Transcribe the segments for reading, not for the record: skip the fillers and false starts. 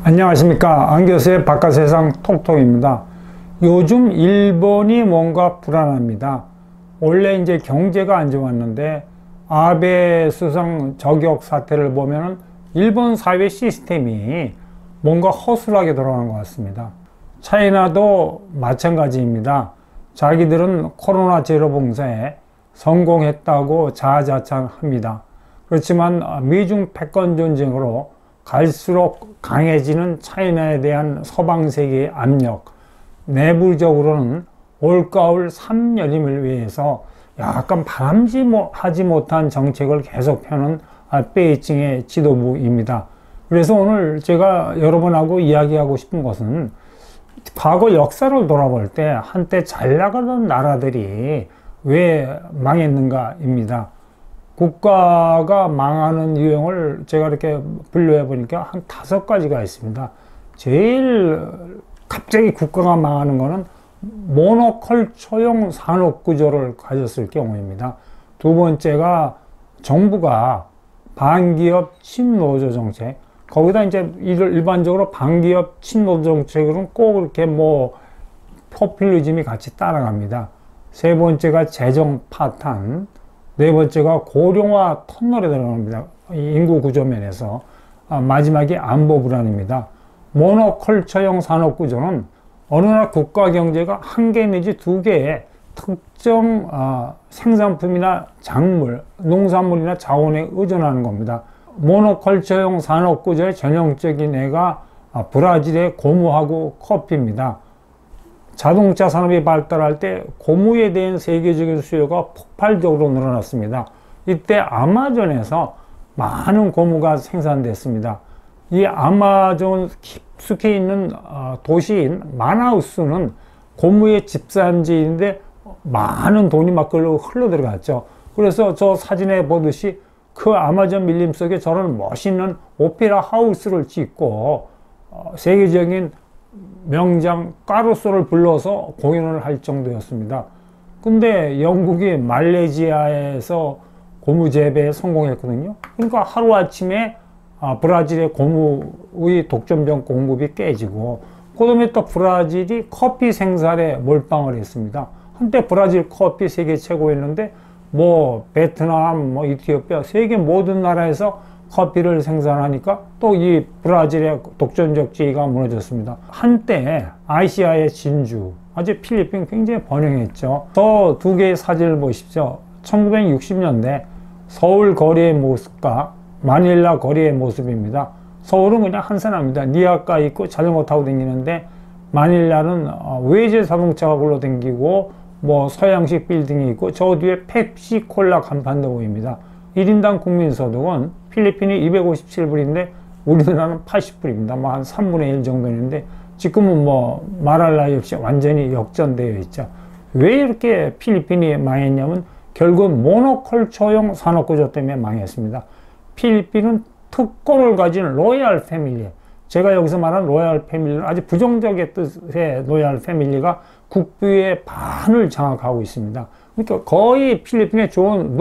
안녕하십니까. 안교수의 바깥세상 톡톡입니다. 요즘 일본이 뭔가 불안합니다. 원래 이제 경제가 안 좋았는데 아베 수상 저격 사태를 보면은 일본 사회 시스템이 뭔가 허술하게 돌아가는 것 같습니다. 차이나도 마찬가지입니다. 자기들은 코로나 제로 봉쇄에 성공했다고 자화자찬합니다. 그렇지만 미중 패권 전쟁으로 갈수록 강해지는 차이나에 대한 서방 세계의 압력, 내부적으로는 올가을 3연임을 위해서 약간 바람직하지 못한 정책을 계속 펴는 베이징의 지도부입니다. 그래서 오늘 제가 여러분하고 이야기하고 싶은 것은 과거 역사를 돌아볼 때 한때 잘 나가던 나라들이 왜 망했는가입니다. 국가가 망하는 유형을 제가 이렇게 분류해 보니까 한 5가지가 있습니다. 제일 갑자기 국가가 망하는 거는 모노컬처형 산업구조를 가졌을 경우입니다. 두 번째가 정부가 반기업 친노조 정책, 거기다 이제 일반적으로 반기업 친노조 정책으로는 꼭 이렇게 포퓰리즘이 같이 따라갑니다. 세 번째가 재정 파탄, 네 번째가 고령화 터널에 들어갑니다. 인구 구조 면에서. 마지막이 안보 불안입니다. 모노컬처형 산업 구조는 어느 나라 국가 경제가 한 개 내지 두 개의 특정 생산품이나 작물, 농산물이나 자원에 의존하는 겁니다. 모노컬처형 산업 구조의 전형적인 예가 브라질의 고무하고 커피입니다. 자동차 산업이 발달할 때 고무에 대한 세계적인 수요가 폭발적으로 늘어났습니다. 이때 아마존에서 많은 고무가 생산됐습니다. 이 아마존 깊숙이 있는 도시인 마나우스는 고무의 집산지인데 많은 돈이 막 그걸로 흘러 들어갔죠. 그래서 저 사진에 보듯이 그 아마존 밀림 속에 저런 멋있는 오페라 하우스를 짓고 세계적인 명장 까루소를 불러서 공연을 할 정도였습니다. 근데 영국이 말레이시아에서 고무 재배에 성공했거든요. 그러니까 하루아침에 브라질의 고무의 독점적 공급이 깨지고, 그 다음에 또 브라질이 커피 생산에 몰빵을 했습니다. 한때 브라질 커피 세계 최고였는데 베트남, 이티오피아, 세계 모든 나라에서 커피를 생산하니까 또 이 브라질의 독점적 지위가 무너졌습니다. 한때 아시아의 진주, 아주 필리핀 굉장히 번영했죠. 저 두 개의 사진을 보십시오. 1960년대 서울 거리의 모습과 마닐라 거리의 모습입니다. 서울은 그냥 한산합니다. 니아가 있고 자전거 타고 다니는데, 마닐라는 외제 자동차가 굴러다니고 서양식 빌딩이 있고 저 뒤에 펩시콜라 간판도 보입니다. 1인당 국민소득은 필리핀이 257불인데 우리나라는 80불입니다. 한 3분의 1 정도 있는데, 지금은 말할 나위 없이 완전히 역전되어 있죠. 왜 이렇게 필리핀이 망했냐면 결국 모노컬처형 산업구조 때문에 망했습니다. 필리핀은 특권을 가진 로얄 패밀리, 제가 여기서 말한 로얄 패밀리는 아주 부정적인 뜻의 로얄 패밀리가 국부의 반을 장악하고 있습니다. 그러니까 거의 필리핀의 좋은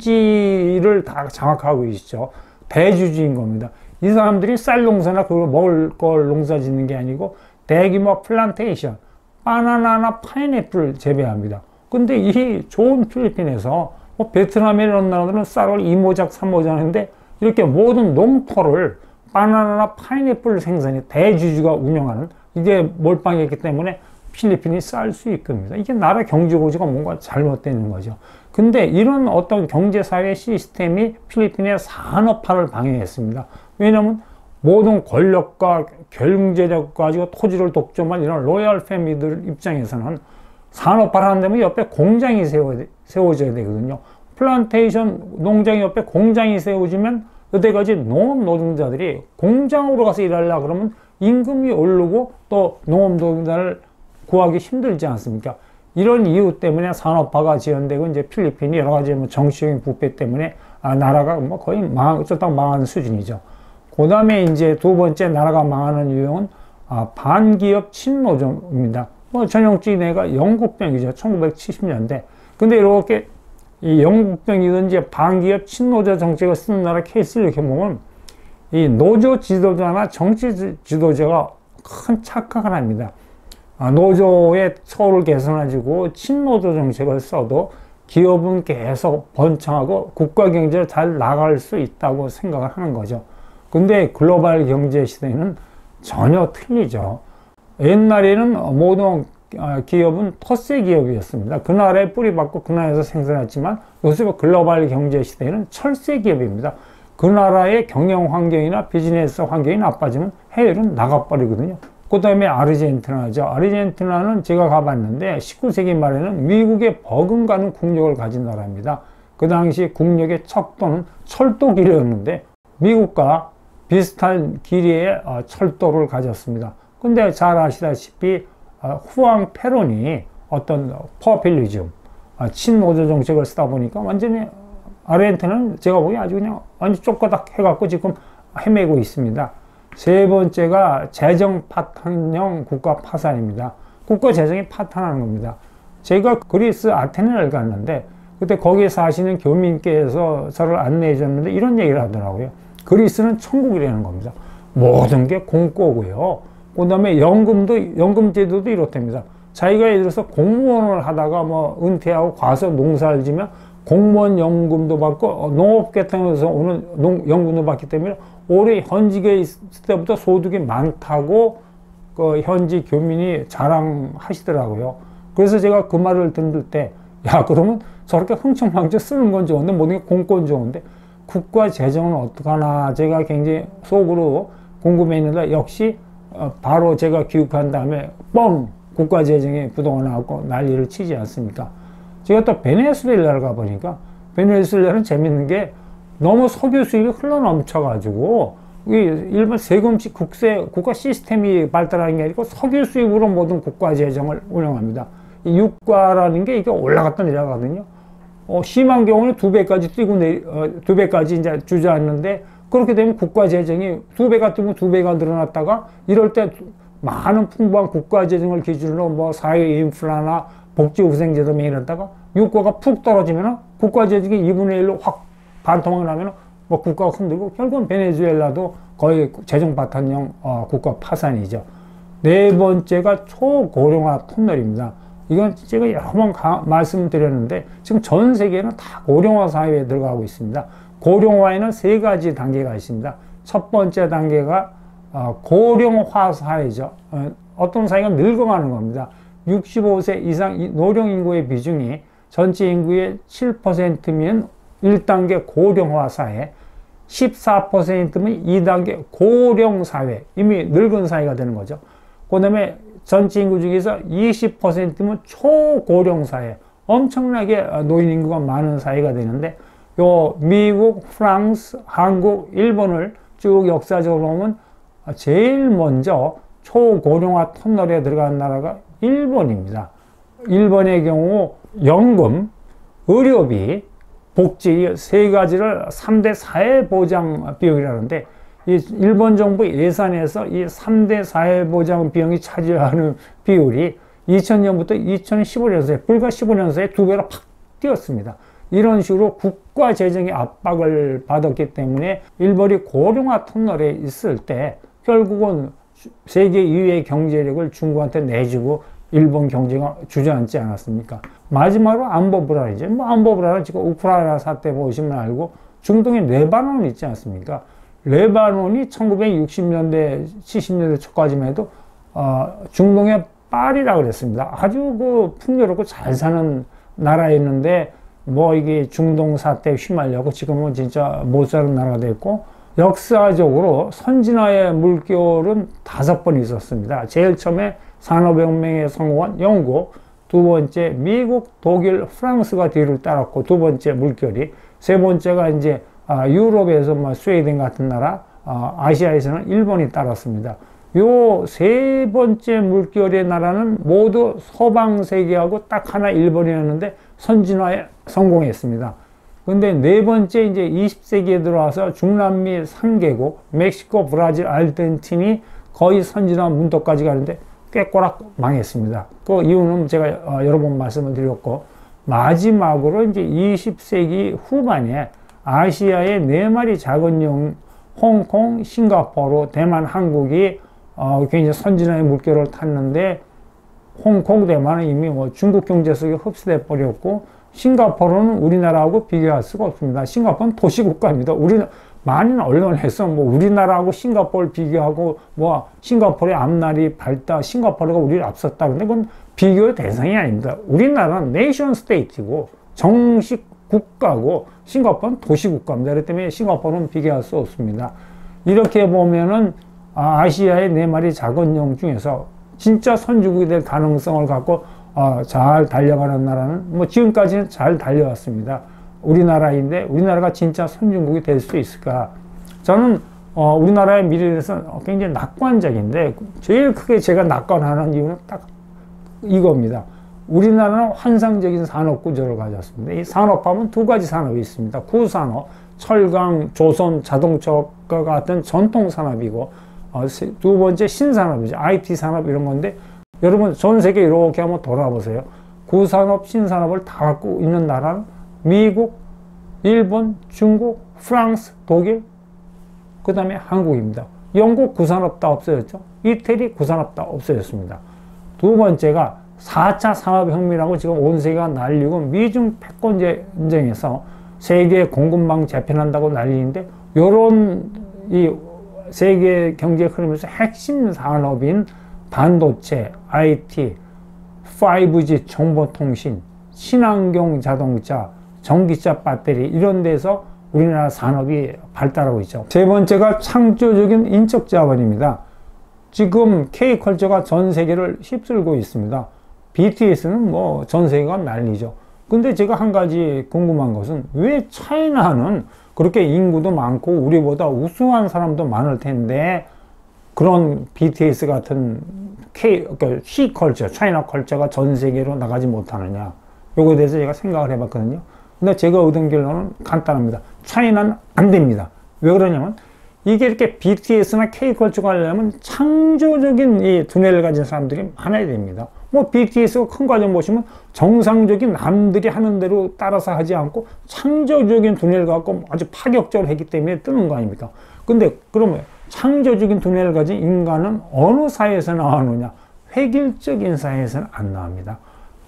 농지를 다 장악하고 있죠. 대주주인 겁니다. 이 사람들이 쌀 농사나 그걸 먹을 걸 농사 짓는 게 아니고 대규모 플란테이션, 바나나나 파인애플을 재배합니다. 근데 이 좋은 필리핀에서 베트남에 이런 나라들은 쌀을 2모작 3모작 하는데, 이렇게 모든 농토를 바나나나 파인애플 생산에 대주주가 운영하는, 이게 몰빵했기 때문에 필리핀이 쌀 수입금입니다. 이게 나라 경제구조가 뭔가 잘못되는 거죠. 근데 이런 어떤 경제사회 시스템이 필리핀의 산업화를 방해했습니다. 왜냐하면 모든 권력과 경제력 가지고 토지를 독점한 이런 로얄 패밀리들 입장에서는 산업화를 하는데 옆에 공장이 세워져야 되거든요. 플란테이션 농장 옆에 공장이 세워지면 여태까지 농업 노동자들이 공장으로 가서 일하려고 그러면 임금이 오르고 또 농업 노동자를 구하기 힘들지 않습니까? 이런 이유 때문에 산업화가 지연되고, 이제 필리핀이 여러 가지 정치적인 부패 때문에 나라가 거의 쫄딱 망하는 수준이죠. 그 다음에 이제 두 번째 나라가 망하는 유형은 반기업 친노조입니다. 전형적인 애가 영국병이죠. 1970년대. 근데 이렇게 이 영국병이든지 반기업 친노조 정책을 쓰는 나라 케이스를 이렇게 보면 이 노조 지도자나 정치 지도자가 큰 착각을 합니다. 노조의 처우를 개선해주고 친노조 정책을 써도 기업은 계속 번창하고 국가 경제가 잘 나갈 수 있다고 생각을 하는 거죠. 근데 글로벌 경제 시대는 전혀 틀리죠. 옛날에는 모든 기업은 텃세 기업이었습니다. 그 나라에 뿌리박고 그 나라에서 생산했지만 요새 글로벌 경제 시대에는 철새 기업입니다. 그 나라의 경영 환경이나 비즈니스 환경이 나빠지면 해외로 나가버리거든요. 그 다음에 아르헨티나죠. 아르헨티나는 제가 가봤는데 19세기 말에는 미국의 버금가는 국력을 가진 나라입니다. 그 당시 국력의 척도는 철도길이었는데 미국과 비슷한 길이의 철도를 가졌습니다. 근데 잘 아시다시피 후앙 페론이 어떤 포퓰리즘, 친노조 정책을 쓰다 보니까 완전히 아르헨티나는 제가 보기에 아주 그냥 완전 쪼꼬닥 해갖고 지금 헤매고 있습니다. 세 번째가 재정 파탄형 국가 파산입니다. 국가 재정이 파탄하는 겁니다. 제가 그리스 아테네를 갔는데 그때 거기에 사시는 교민께서 저를 안내해 줬는데 이런 얘기를 하더라고요. 그리스는 천국이라는 겁니다. 모든 게 공고고요. 그 다음에 연금 제도도 이렇답니다. 자기가 예를 들어서 공무원을 하다가 뭐 은퇴하고 가서 농사를 지면 공무원 연금도 받고 농업계통에서 오는 연금도 받기 때문에 오래 현직에 있을 때부터 소득이 많다고 그 현지 교민이 자랑하시더라고요. 그래서 제가 그 말을 듣을 때, 야, 그러면 저렇게 흥청망청 쓰는 건 좋은데 모든 게 공권 좋은데 국가 재정은 어떡하나 제가 굉장히 속으로 궁금했는데 역시 바로 제가 귀국한 다음에 뻥 국가 재정에 부도가 나고 난리를 치지 않습니까? 제가 또 베네수엘라를 가보니까 베네수엘라는 재밌는 게 너무 석유 수입이 흘러넘쳐가지고 일반 세금식 국가 시스템이 발달하는 게 아니고 석유 수입으로 모든 국가 재정을 운영합니다. 이 유가라는 게 이게 올라갔다 내려가거든요. 심한 경우는 2배까지 뛰고 2배까지 이제 주저앉는데 그렇게 되면 국가 재정이 2배가 뛰고 2배가 늘어났다가 이럴 때 많은 풍부한 국가 재정을 기준으로 뭐 사회 인프라나 복지후생제도 매일하다가 유가가 푹 떨어지면 국가 재정이 2분의 1로 확 반토막 나면 뭐 국가가 흔들고 결국은 베네수엘라도 거의 재정 파탄형 국가 파산이죠. 네 번째가 초고령화 터널입니다. 이건 제가 여러 번 말씀드렸는데 지금 전 세계는 다 고령화 사회에 들어가고 있습니다. 고령화에는 세 가지 단계가 있습니다. 첫 번째 단계가 고령화 사회죠. 어떤 사회가 늙어가는 겁니다. 65세 이상 노령 인구의 비중이 전체 인구의 7%면 1단계 고령화 사회, 14%면 2단계 고령 사회, 이미 늙은 사회가 되는 거죠. 그 다음에 전체 인구 중에서 20%면 초고령 사회, 엄청나게 노인 인구가 많은 사회가 되는데 요 미국, 프랑스, 한국, 일본을 쭉 역사적으로 보면 제일 먼저 초고령화 터널에 들어간 나라가 일본입니다. 일본의 경우 연금, 의료비, 복지 세 가지를 3대 사회보장 비용이라는데 이 일본 정부 예산에서 이 3대 사회보장 비용이 차지하는 비율이 2000년부터 2015년 사이 불과 15년 사이에 2배로 팍 뛰었습니다. 이런 식으로 국가 재정의 압박을 받았기 때문에 일본이 고령화 터널에 있을 때 결국은 세계 2위의 경제력을 중국한테 내주고 일본 경제가 주저앉지 않았습니까? 마지막으로 안보 불안이죠. 뭐 안보 불안은 지금 우크라이나 사태 보시면 알고 중동에 레바논 있지 않습니까? 레바논이 1960년대, 70년대 초까지만 해도 중동의 파리라 그랬습니다. 아주 그 풍요롭고 잘 사는 나라였는데 뭐 이게 중동 사태에 휘말려고 지금은 진짜 못 사는 나라가 됐고 역사적으로 선진화의 물결은 5번 있었습니다. 제일 처음에 산업혁명에 성공한 영국, 두 번째 미국, 독일, 프랑스가 뒤를 따랐고 두 번째 물결이, 세 번째가 이제 유럽에서 뭐 스웨덴 같은 나라, 아시아에서는 일본이 따랐습니다. 요 세 번째 물결의 나라는 모두 서방 세계하고 딱 하나 일본이었는데 선진화에 성공했습니다. 근데 네 번째 이제 20세기에 들어와서 중남미 3개국, 멕시코, 브라질, 아르헨티나이 거의 선진화 문턱까지 가는데 꾀꼬락 망했습니다. 그 이유는 제가 여러 번 말씀을 드렸고, 마지막으로 이제 20세기 후반에 아시아의 4마리 작은 용 홍콩, 싱가포르, 대만, 한국이 굉장히 선진화의 물결을 탔는데 홍콩, 대만은 이미 뭐 중국 경제 속에 흡수돼 버렸고 싱가포르는 우리나라하고 비교할 수가 없습니다. 싱가포르는 도시국가입니다. 많은 언론에서 뭐 우리나라하고 싱가포르를 비교하고 뭐 싱가포르의 앞날이 밝다, 싱가포르가 우리를 앞섰다. 근데 그건 비교의 대상이 아닙니다. 우리나라는 네이션 스테이트고 정식 국가고 싱가포르는 도시국가입니다. 그렇기 때문에 싱가포르는 비교할 수 없습니다. 이렇게 보면은 아시아의 4마리 작은 영 중에서 진짜 선진국이 될 가능성을 갖고 잘 달려가는 나라는 뭐 지금까지는 잘 달려왔습니다. 우리나라인데 우리나라가 진짜 선진국이 될 수 있을까? 저는 우리나라의 미래에 대해서 굉장히 낙관적인데 제일 크게 제가 낙관하는 이유는 딱 이겁니다. 우리나라는 환상적인 산업 구조를 가졌습니다. 이 산업하면 2가지 산업이 있습니다. 구산업, 철강, 조선, 자동차과 같은 전통 산업이고 2번째 신산업이죠. IT 산업 이런 건데 여러분 전 세계 이렇게 한번 돌아보세요. 구산업, 신산업을 다 갖고 있는 나라는 미국, 일본, 중국, 프랑스, 독일, 그 다음에 한국입니다. 영국 구산업 다 없어졌죠. 이태리 구산업 다 없어졌습니다. 2번째가 4차 산업혁명이라고 지금 온 세계가 난리고 미중 패권 전쟁에서 세계 공급망 재편한다고 난리인데 요런 이 세계 경제 흐름에서 핵심 산업인 반도체, IT, 5G 정보통신, 친환경 자동차, 전기차 배터리 이런 데서 우리나라 산업이 발달하고 있죠. 3번째가 창조적인 인적 자본입니다. 지금 K컬처가 전 세계를 휩쓸고 있습니다. BTS는 뭐 전 세계가 난리죠. 근데 제가 한 가지 궁금한 것은 왜 차이나는 그렇게 인구도 많고 우리보다 우수한 사람도 많을 텐데 그런 BTS 같은 C컬처, 차이나 컬처가 전 세계로 나가지 못하느냐. 요거에 대해서 제가 생각을 해봤거든요. 근데 제가 얻은 결론은 간단합니다. 차이나는 안 됩니다. 왜 그러냐면 이게 이렇게 BTS나 K컬처가 하려면 창조적인 이 두뇌를 가진 사람들이 많아야 됩니다. 뭐 BTS가 큰 과정 보시면 정상적인 남들이 하는 대로 따라서 하지 않고 창조적인 두뇌를 갖고 아주 파격적으로 했기 때문에 뜨는 거 아닙니까? 근데 그러면 창조적인 두뇌를 가진 인간은 어느 사회에서 나오느냐? 획일적인 사회에서는 안 나옵니다.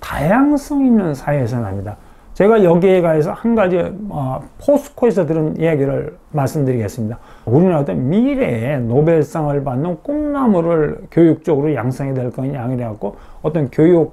다양성 있는 사회에서 나옵니다. 제가 여기에 가서 한 가지 포스코에서 들은 이야기를 말씀드리겠습니다. 우리나라도 미래에 노벨상을 받는 꿈나무를 교육적으로 양성이 될 거냐 아니라고 어떤 교육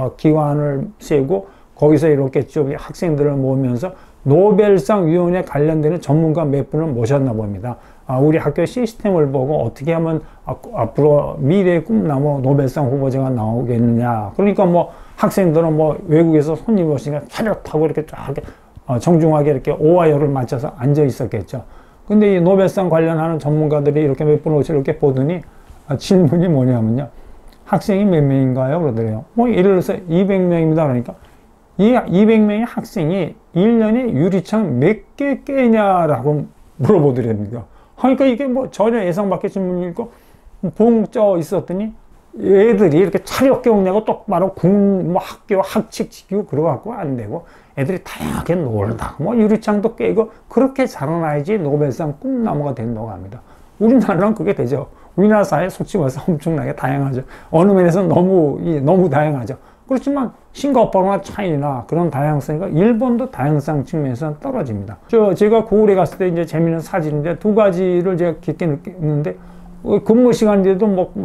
기관을 세우고 거기서 이렇게 좀 학생들을 모으면서 노벨상 위원회 관련되는 전문가 몇 분을 모셨나 봅니다. 우리 학교 시스템을 보고 어떻게 하면 앞으로 미래의 꿈나무 노벨상 후보자가 나오겠느냐. 그러니까 뭐 학생들은 뭐 외국에서 손님 오시니까 차렷 타고 이렇게 쫙 정중하게 이렇게 오와열을 맞춰서 앉아 있었겠죠. 근데 이 노벨상 관련하는 전문가들이 이렇게 몇 분 오시고 이렇게 보더니 질문이 뭐냐면요. 학생이 몇 명인가요? 그러더래요. 뭐 예를 들어서 200명입니다. 그러니까 이 200명의 학생이 1년에 유리창 몇 개 깨냐라고 물어보더랍니다. 그러니까 이게 뭐 전혀 예상 밖의 질문이고 붕 쪄 있었더니 애들이 이렇게 차려 깨우냐고 똑바로 뭐 학교 학칙 지키고 그러갖고 안 되고 애들이 다양하게 놀다 뭐 유리창도 깨고 그렇게 자라나야지 노벨상 꿈나무가 된다고 합니다. 우리나라는 그게 되죠. 우리나라 사회 솔직히 말해서 엄청나게 다양하죠. 어느 면에서 너무 다양하죠. 그렇지만 싱가포르나 차이나 그런 다양성이가 일본도 다양성 측면에서는 떨어집니다. 제가 고을에 갔을 때 이제 재미있는 사진인데 2가지를 제가 깊게 느꼈는데 근무 시간인데도 뭐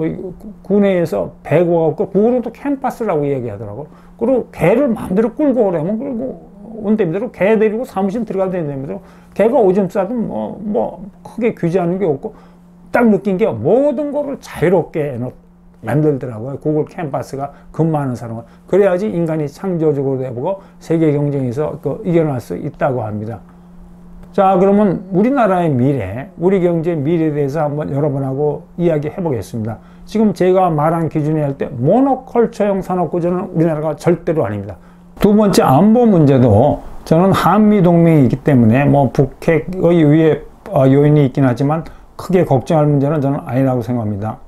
군내에서 배가 없고 그거는 또 캠퍼스라고 얘기하더라고. 그리고 개를 마음대로 끌고 오려면 끌고 온답니다. 개 데리고 사무실 들어가도 된답니다. 개가 오줌 싸든 뭐 크게 규제하는 게 없고 딱 느낀 게 모든 거를 자유롭게 만들더라고요. 구글 캠퍼스가 근무하는 사람은. 그래야지 인간이 창조적으로 해보고 세계 경쟁에서 이겨낼 수 있다고 합니다. 자, 그러면 우리나라의 미래, 우리 경제의 미래에 대해서 한번 여러분하고 이야기해 보겠습니다. 지금 제가 말한 기준에 할 때 모노컬처형 산업구조는 우리나라가 절대로 아닙니다. 2번째 안보 문제도 저는 한미동맹이 있기 때문에 뭐 북핵의 위에 요인이 있긴 하지만 크게 걱정할 문제는 저는 아니라고 생각합니다.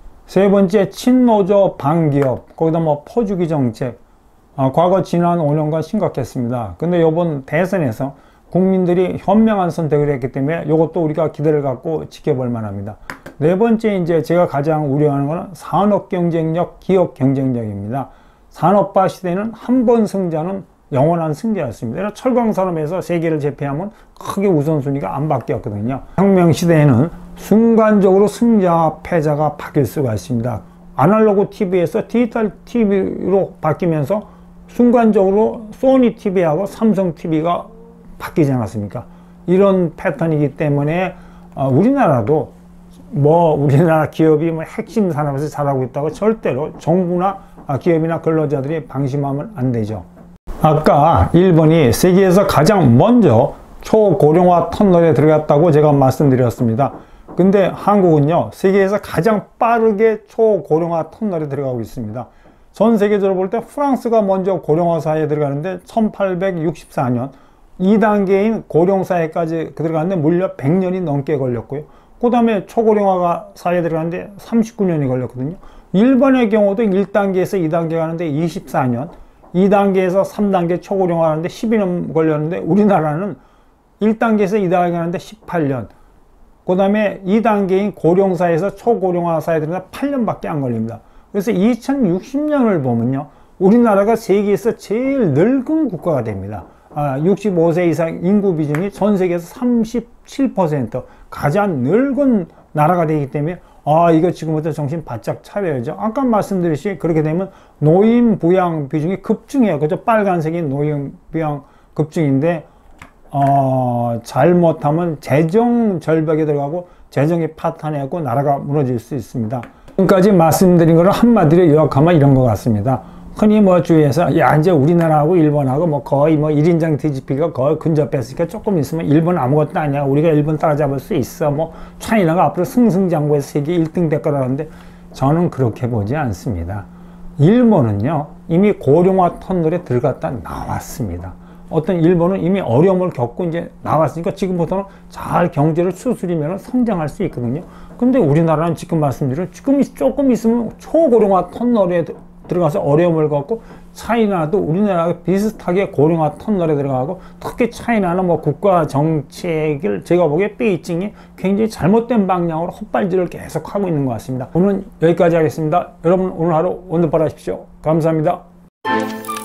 3번째 친노조 반기업, 거기다 뭐 퍼주기 정책, 과거 지난 5년간 심각했습니다. 근데 이번 대선에서 국민들이 현명한 선택을 했기 때문에 이것도 우리가 기대를 갖고 지켜볼 만합니다. 네 번째, 이제 제가 가장 우려하는 것은 산업 경쟁력, 기업 경쟁력입니다. 산업화 시대는 한 번 승자는 영원한 승자였습니다. 철강 산업에서 세계를 제패하면 크게 우선순위가 안 바뀌었거든요. 혁명 시대에는 순간적으로 승자와 패자가 바뀔 수가 있습니다. 아날로그 TV에서 디지털 TV로 바뀌면서 순간적으로 소니 TV하고 삼성 TV가 바뀌지 않았습니까? 이런 패턴이기 때문에 우리나라도 우리나라 기업이 핵심 산업에서 잘하고 있다고 절대로 정부나 기업이나 근로자들이 방심하면 안 되죠. 아까 일본이 세계에서 가장 먼저 초고령화 터널에 들어갔다고 제가 말씀드렸습니다. 근데 한국은요, 세계에서 가장 빠르게 초고령화 터널에 들어가고 있습니다. 전 세계적으로 볼 때 프랑스가 먼저 고령화 사회에 들어가는데 1864년 2단계인 고령 사회까지 들어가는데 무려 100년이 넘게 걸렸고요. 그 다음에 초고령화 사회에 들어가는데 39년이 걸렸거든요. 일본의 경우도 1단계에서 2단계 가는데 24년, 2단계에서 3단계 초고령화 하는데 12년 걸렸는데 우리나라는 1단계에서 2단계 가는데 18년, 그 다음에 2단계인 고령사에서 초고령화 사회에 들어가는데 8년밖에 안 걸립니다. 그래서 2060년을 보면요, 우리나라가 세계에서 제일 늙은 국가가 됩니다. 65세 이상 인구 비중이 전 세계에서 37%, 가장 늙은 나라가 되기 때문에 이거 지금부터 정신 바짝 차려야죠. 아까 말씀드렸듯이 그렇게 되면 노인 부양 비중이 급증해요. 그죠? 빨간색이 노인 부양 급증인데 잘못하면 재정 절벽에 들어가고 재정이 파탄해갖고 나라가 무너질 수 있습니다. 지금까지 말씀드린 것을 한마디로 요약하면 이런 것 같습니다. 흔히 주위에서 이제 우리나라하고 일본하고 거의 1인당 DGP가 거의 근접했으니까 조금 있으면 일본 아무것도 아니야, 우리가 일본 따라잡을 수 있어, 차이나가 앞으로 승승장구해서 세계 1등 될 거라는데 저는 그렇게 보지 않습니다. 일본은요, 이미 고령화 터널에 들어갔다 나왔습니다. 일본은 이미 어려움을 겪고 이제 나왔으니까 지금부터는 잘 경제를 추스리면 성장할 수 있거든요. 근데 우리나라는 지금 말씀드린 조금 있으면 초고령화 터널에 들어가서 어려움을 겪고, 차이나도 우리나라가 비슷하게 고령화 터널에 들어가고, 특히 차이나는 국가 정책을 제가 보기에 베이징이 굉장히 잘못된 방향으로 헛발질을 계속 하고 있는 것 같습니다. 오늘은 여기까지 하겠습니다. 여러분 오늘 하루 원더풀 하십시오. 감사합니다.